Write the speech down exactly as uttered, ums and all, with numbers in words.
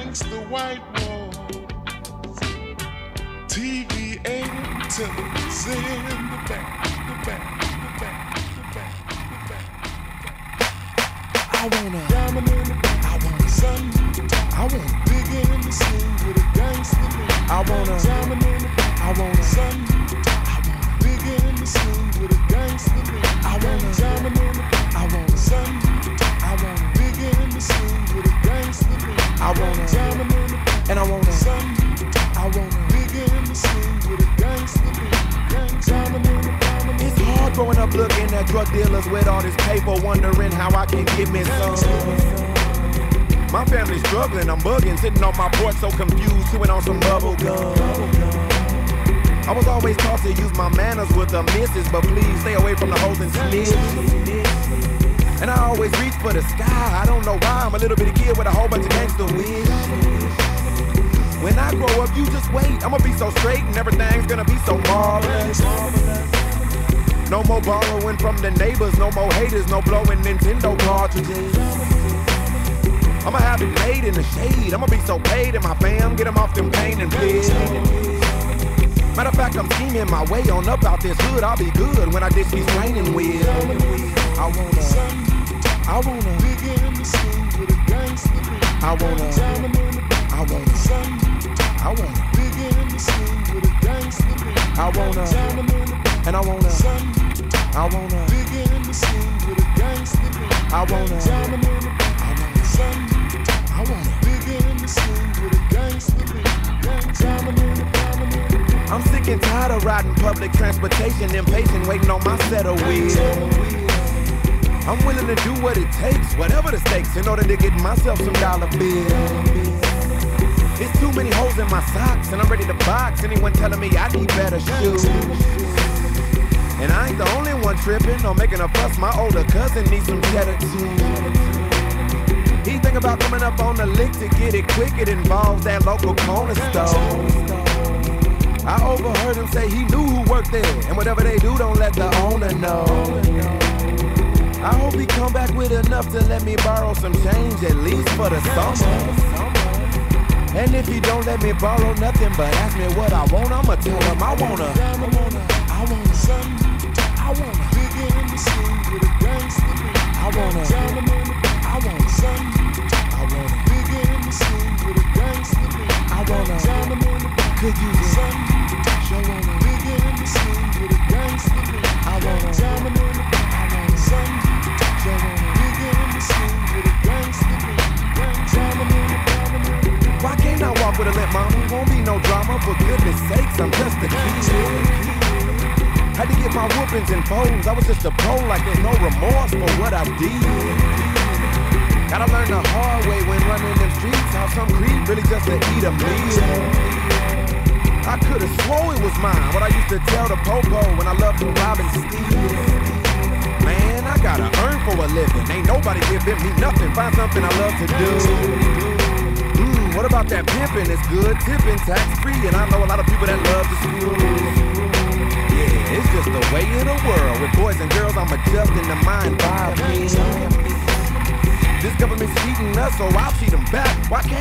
against the white walls. T V and television in the back, the back, the back, the back, the back. I wanna diamond in the back. I want sun. I wanna dig in the scene with a gangster lean. I wanna diamond in the back. I want sun. I wanna dig in the scene with a gangster lean. I wanna diamond in the back. I want sun. I wanna dig in the scene with a gangster lean. I wanna diamond in the back. And I wanna sun. I wanna dig in the scene with a gangster lean. Diamond in the diamond. It's hard growing up looking at drug dealers with all this paper, wondering how I can get me some. My family's struggling, I'm bugging, sitting on my porch so confused, chewing on some bubble gum. I was always taught to use my manners with the missus, but please stay away from the hoes and snitch. And I always reach for the sky, I don't know why, I'm a little bitty kid with a whole bunch of gangster wish. When I grow up, you just wait, I'ma be so straight and everything's gonna be so marvelous. No more borrowing from the neighbors, no more haters, no blowing Nintendo cartridges. I'ma have it made in the shade. I'ma be so paid in my fam, get them off them pain and please. Matter of fact, I'm scheming my way on up out this hood. I'll be good when I ditch these training wheels. I wanna, I wanna dig in the scene with a gangster lean. I wanna, I wanna, I wanna dig in the scene with a gangster lean. I wanna, and I wanna, I wanna dig in the scene with a gangster lean. I wanna. I wanna dig in the scene with a gangster lean. I'm sick and tired of riding public transportation, impatient, waiting on my set of wheels. I'm willing to do what it takes, whatever the stakes, in order to get myself some dollar bills. It's too many holes in my socks, and I'm ready to box anyone telling me I need better shoes. And I ain't the only one tripping or making a fuss. My older cousin needs some cheddar too. He think about coming up on the lick to get it quick. It involves that local corner store. I overheard him say he knew who worked there, and whatever they do, don't let the owner know. I hope he come back with enough to let me borrow some change, at least for the summer. And if he don't let me borrow nothing but ask me what I want, I'ma tell him I wanna, I wanna, I wanna, I wanna dig in the scene with a gangster lean. I wanna, I wanna, I wanna dig in the scene with a gangster lean. I wanna, could you show wanna dig in the scene with a gangster lean. I wanna, I wanna, show wanna dig in the scene with a gangster lean. Why can't I walk with a limp, mama? Won't be no drama, for goodness sakes, I'm just a kid. Had to get my whoopings and foes, I was just a pro, like there's no remorse for what I did. Gotta learn the hard way when running them streets, how some creep really just to eat a meal. I could've swore it was mine, what I used to tell the popo when I loved to rob and steal. Man, I gotta earn for a living, ain't nobody giving me nothing, find something I love to do. What about that pimping? It's good, tipping, tax-free, and I know a lot of people that love the school. Yeah, it's just the way of the world. With boys and girls, I'm adjusting the mind vibe. This government's cheating us, so I'll cheat them back. Why can't